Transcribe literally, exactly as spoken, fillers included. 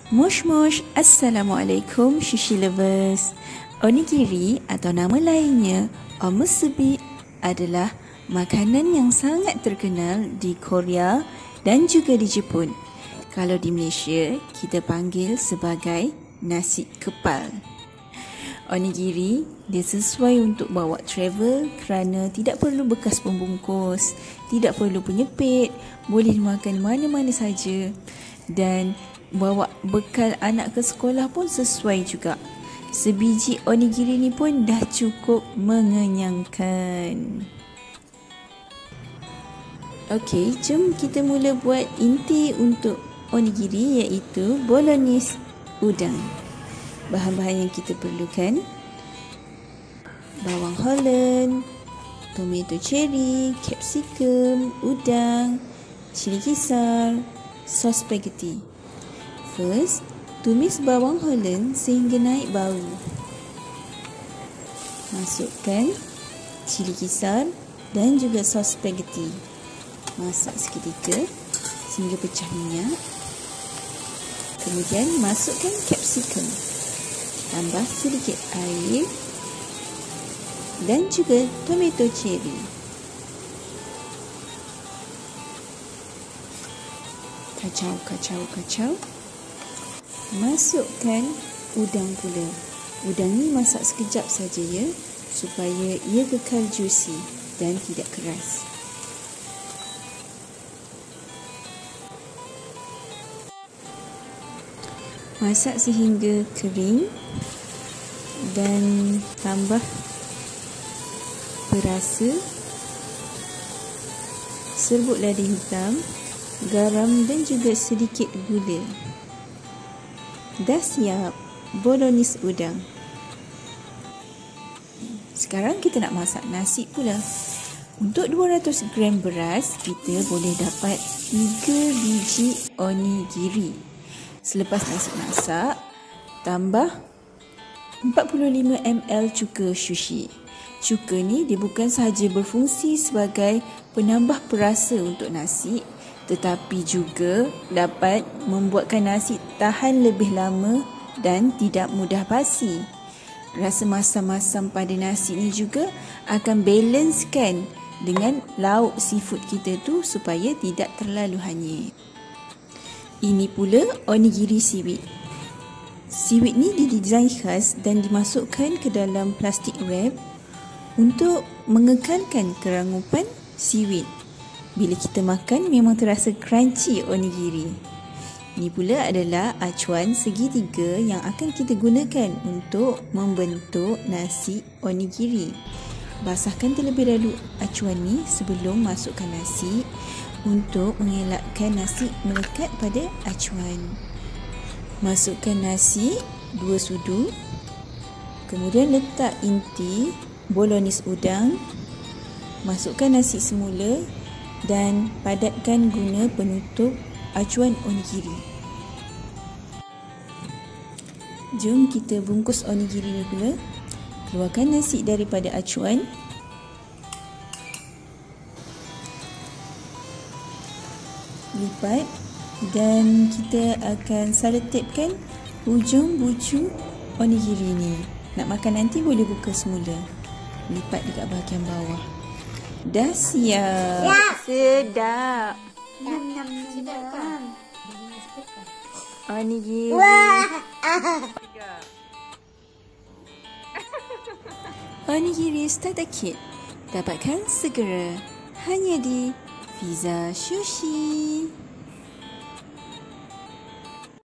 Mosh mosh, Assalamualaikum sushi lovers. Onigiri atau nama lainnya omusubi adalah makanan yang sangat terkenal di Korea dan juga di Jepun. Kalau di Malaysia, kita panggil sebagai nasi kepal. Onigiri dia sesuai untuk bawa travel kerana tidak perlu bekas pembungkus, tidak perlu penyepit, boleh dimakan mana-mana saja dan bawa bekal anak ke sekolah pun sesuai juga. Sebiji onigiri ni pun dah cukup mengenyangkan. Okey, jom kita mula buat inti untuk onigiri iaitu bolognese udang. Bahan-bahan yang kita perlukan: bawang holland, tomato cherry, capsicum, udang, cili kisar, sos spaghetti. First, tumis bawang holland sehingga naik bau. Masukkan cili kisar dan juga sos spaghetti. Masak seketika sehingga pecah minyak. Kemudian masukkan capsicum. Tambah sedikit air dan juga tomato cherry. Kacau, kacau, kacau. Masukkan udang pula. Udang ni masak sekejap saja ya, supaya ia kekal juicy dan tidak keras. Masak sehingga kering dan tambah perasa, serbuk lada hitam, garam dan juga sedikit gula. Dah siap bolognese udang. Sekarang kita nak masak nasi pula. Untuk dua ratus gram beras, kita boleh dapat tiga biji onigiri. Selepas nasi masak, tambah empat puluh lima mililiter cuka sushi. Cuka ni dia bukan sahaja berfungsi sebagai penambah perasa untuk nasi, tetapi juga dapat membuatkan nasi tahan lebih lama dan tidak mudah basi. Rasa masam-masam pada nasi ni juga akan balancekan dengan lauk seafood kita tu supaya tidak terlalu hanyut. Ini pula onigiri seaweed. Seaweed ni didesain khas dan dimasukkan ke dalam plastik wrap untuk mengekalkan kerangupan seaweed. Bila kita makan memang terasa crunchy onigiri. Ini pula adalah acuan segitiga yang akan kita gunakan untuk membentuk nasi onigiri. Basahkan terlebih dahulu acuan ni sebelum masukkan nasi untuk mengelakkan nasi melekat pada acuan. Masukkan nasi dua sudu. Kemudian letak inti bolognese udang. Masukkan nasi semula dan padatkan guna penutup acuan onigiri. Jom kita bungkus onigiri ni pula. Keluarkan nasi daripada acuan. Lipat dan kita akan selotipkan hujung bucu onigiri ni. Nak makan nanti boleh buka semula. Lipat dekat bahagian bawah. Dah siap. Ya. Sedap. Nam nam nam. Onigiri. Onigiri starter kit. Dapatkan segera hanya di Pizza Sushi.